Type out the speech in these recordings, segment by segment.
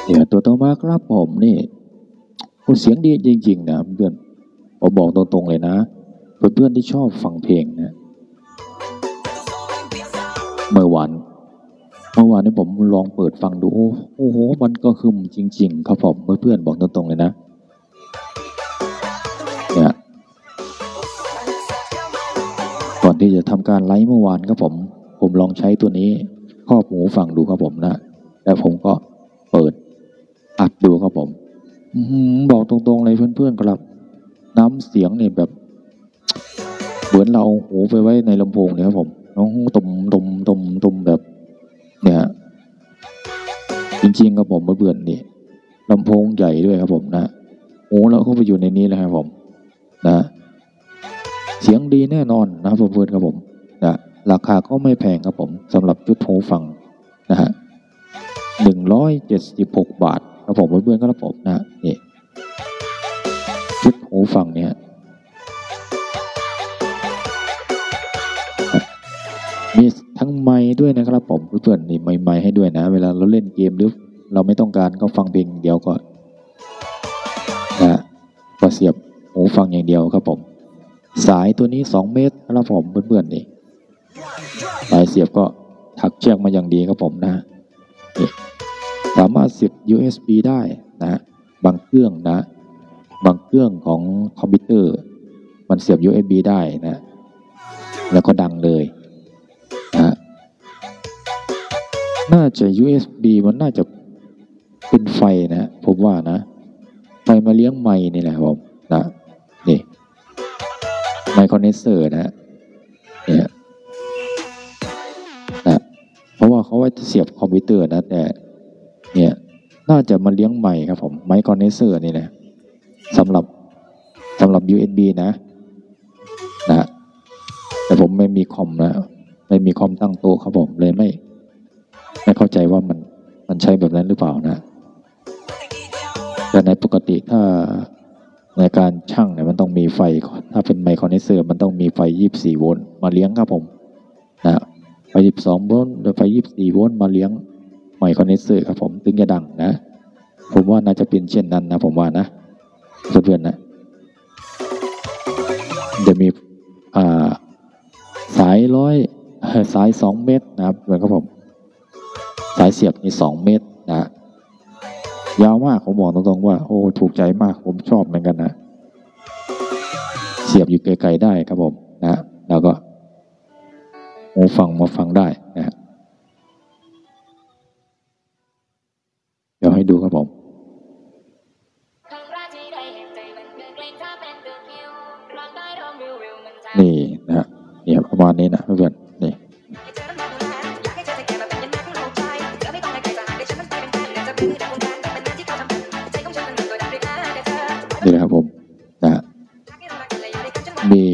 เดี๋ยวตัวต่อมาครับผมนี่เสียงดีจริงๆนะเพื่อนผมบอกตรงๆเลยนะเพื่อนๆที่ชอบฟังเพลงนะเมื่อวานนี้ผมลองเปิดฟังดูโอ้โหมันก็คือจริงๆครับผมเพื่อนๆบอกตรงๆเลยนะเนี่ยก่อนที่จะทำการไลฟ์เมื่อวานครับผมลองใช้ตัวนี้ครอบหูฟังดูครับผมนะแล้วผมก็เปิดอัดดูครับผมบอกตรงๆเลยเพื่อนๆครับน้ำเสียงเนี่ยแบบเหมือนเราเอาหูไปไว้ในลำโพงเนี่ยครับผมน้องตุ่มแบบเนี่ยจริงๆครับผมเพื่อนๆนี่ลำโพงใหญ่ด้วยครับผมนะหูเราก็ไปอยู่ในนี้แล้วครับผมนะเสียงดีแน่นอนนะเพื่อนๆครับผมนะราคาก็ไม่แพงครับผมสำหรับชุดหูฟังนะฮะ176 บาทครับผมเพื่อนๆครับผมนะนี่ชุดหูฟังเนี่ยมีทั้งไมค์ด้วยนะครับผมเพื่อนๆนี่ไมค์ให้ด้วยนะเวลาเราเล่นเกมหรือเราไม่ต้องการก็ฟังเพลงเดียวก็นะก็เสียบหูฟังอย่างเดียวครับผมสายตัวนี้2 เมตรครับผมเพื่อนๆนี่สายเสียบก็ถักเชือกมาอย่างดีครับผมนะนี่สามารถเสียบ USB ได้นะบางเครื่องนะบางเครื่องของคอมพิวเตอร์มันเสียบ USB ได้นะแล้วก็ดังเลยนะน่าจะ USB มันน่าจะเป็นไฟนะผมว่านะไฟมาเลี้ยงไมค์นี่แหละผมนะนี่ไมค์คอนเดนเซอร์นะเนี่ยนะเพราะว่าเขาไว้เสียบคอมพิวเตอร์นะแต่เนี่ยน่าจะมาเลี้ยงไมค์ครับผมไมค์คอนเดนเซอร์นี่แหละสำหรับ USB นะแต่ผมไม่มีคอมนะไม่มีคอมตั้งโต๊ะครับผมเลยไม่เข้าใจว่ามันใช้แบบนั้นหรือเปล่านะแต่ในปกติถ้าในการชั่งเนี่ยมันต้องมีไฟถ้าเป็นไมค์คอนเดนเซอร์มันต้องมีไฟ24 โวลต์มาเลี้ยงครับผมนะไฟ12 โวลต์หรือไฟ24 โวลต์มาเลี้ยงไมค์คอนเดนเซอร์ครับผมถึงจะดังนะผมว่าน่าจะเป็นเช่นนั้นนะผมว่านะเพื่อนๆนะจะมีสาย2 เมตรนะครับเหมือนครับผมสายเสียบนี่2 เมตรนะยาวมากผมบอกตรงๆว่าโอ้ถูกใจมากผมชอบเหมือนกันนะเสียบอยู่ไกลๆได้ครับผมนะแล้วก็หูฟังมาฟังได้นะเดี๋ยวให้ดูครับผมนี่นะฮะเนี่ยประมาณนี้นะเพื่อนๆนี่นี่นะครับผมนะมี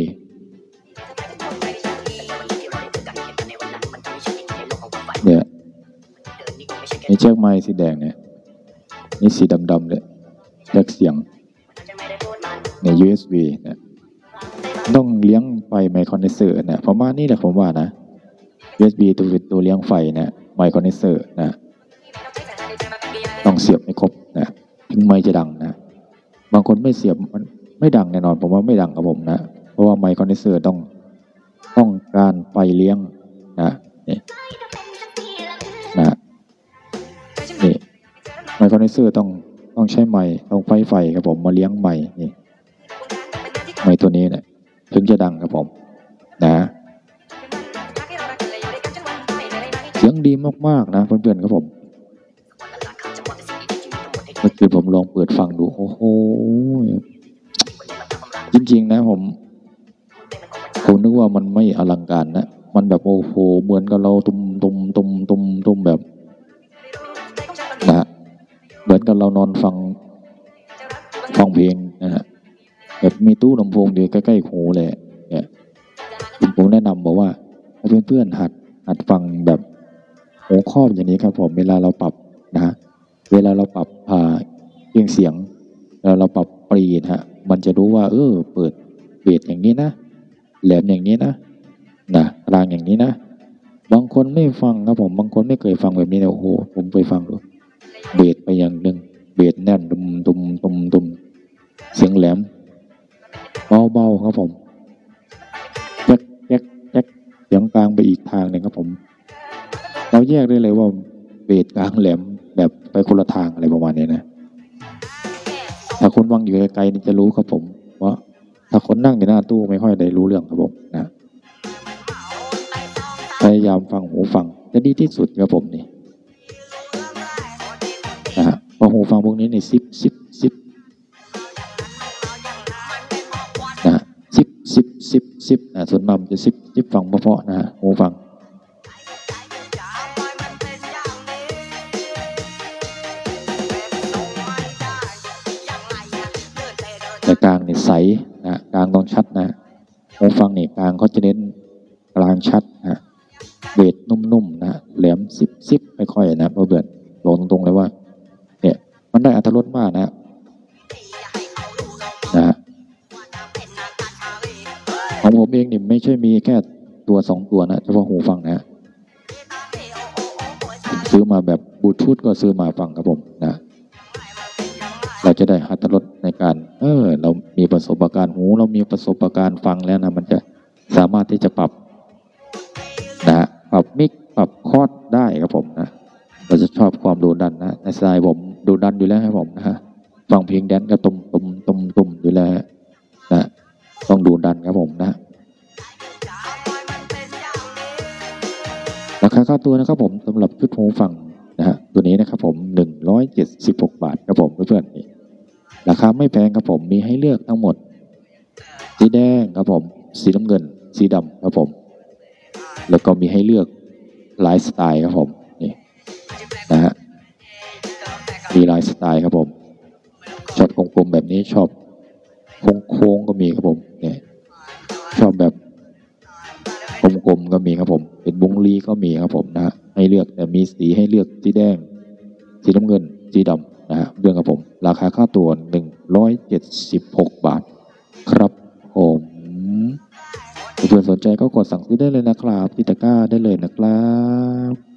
เนี่ยมีแจ็คไมค์สีแดงเนี่ยนี่สีดำๆเลยแจ็คเสียงเนี่ย USB เนี่ยต้องเลี้ยงไฟไมค์คอนเดนเซอร์เนี่ยประมาณนี้แหละผมว่านะ USB ตัวเลี้ยงไฟเนี่ยไมค์คอนเดนเซอร์นะต้องเสียบให้ครบนะถึงไมค์จะดังนะบางคนไม่เสียบมันไม่ดังแน่นอนผมว่าไม่ดังครับผมนะเพราะว่าไมค์คอนเดนเซอร์ต้องการไฟเลี้ยงนะนี่นะนี่ไมค์คอนเดนเซอร์ต้องใช้ไมค์ต้องไฟครับผมมาเลี้ยงไมค์นี่ไมค์ตัวนี้เนี่ยถึงจะดังครับผมนะเสียงดีมากๆนะเพื่อนๆครับผมเมื่อคืนผมลองเปิดฟังดูโอ้โหจริงๆนะผมนึกว่ามันไม่อลังการนะมันแบบโอ้โหเหมือนกับเราตุ้มแบบนะเหมือนกับเรานอนฟังเพลงนะฮะแบบมีตู้ลำโพงอยู่ใกล้ๆหูเลยเนี่ยผมแนะนำบอกว่าให้เพื่อนๆหัดฟังแบบหูครอบอย่างนี้ครับผมเวลาเราปรับนะฮะเวลาเราปรับเสียงเราปรับปรีนะฮะมันจะรู้ว่าเปิดเบสอย่างนี้นะแหลมอย่างนี้นะกลางอย่างนี้นะบางคนไม่ฟังครับผมบางคนไม่เคยฟังแบบนี้นะโอ้โหผมไปฟังดูเบสไปอย่างหนึ่งเบสแน่นดุมเสียงแหลมเบาๆครับผมแจ๊กเสียงกลางไปอีกทางหนึ่งครับผมเราแยกได้เลยว่าเบสกลางแหลมแบบไปคนละทางอะไรประมาณนี้นะถ้าคนฟังอยู่ไกลๆนี่จะรู้ครับผมว่าถ้าคนนั่งอยู่หน้าตู้ไม่ค่อยได้รู้เรื่องครับผมนะพยายามฟังหูฟังจะดีที่สุดครับผมนี่นะฮะพอหูฟังพวกนี้ในซิปนะซิปส่วนมากจะซิปฟังเพราะๆนะฮะหูฟังแต่กลางนี่ใสนะกลางต้องชัดนะหูฟังนี่กลางเขาจะเน้นกลางชัดนะเบสนุ่มๆนะแหลมซิปไม่ค่อยนะเบื่อบอกตรงๆเลยว่าเนี่ยมันได้อรรถรสมากนะของผมเองนี่ไม่ใช่มีแค่ตัว2ตัวนะเฉพาะหูฟังนะซื้อมาแบบบลูทูธก็ซื้อมาฟังครับผมนะเราจะได้อรรถรสในการเรามีประสบการณ์หูเรามีประสบการณ์ฟังแล้วนะมันจะสามารถที่จะปรับนะปรับมิกปรับคอร์ดได้ครับผมนะเราจะชอบความดูดันนะในสไตล์ผมดูดันอยู่แล้วครับผมนะฮะฟังเพลงแดนก็ตุ่มอยู่แล้วนะต้องดูดันครับผมนะราคาค่าตัวนะครับผมสำหรับชุดหูฟังนะฮะตัวนี้นะครับผม176 บาทครับผมเพื่อนๆนี่ราคาไม่แพงครับผมมีให้เลือกทั้งหมดสีแดงครับผมสีน้ำเงินสีดำครับผมแล้วก็มีให้เลือกหลายสไตล์ครับผมนี่นะฮะมีหลายสไตล์ครับผมชอบกลมๆแบบนี้ชอบโค้งก็มีครับผมเนี่ยชอบแบบกลมๆก็มีครับผมเป็นวงลีก็มีครับผมนะให้เลือกแต่มีสีให้เลือกสีแดงสีน้ำเงินสีดำนะฮะเรื่องครับผมราคาค่าตัว176 บาทครับผมเพื่อนสนใจก็กดสั่งซื้อได้เลยนะครับที่ตะกร้าได้เลยนะครับ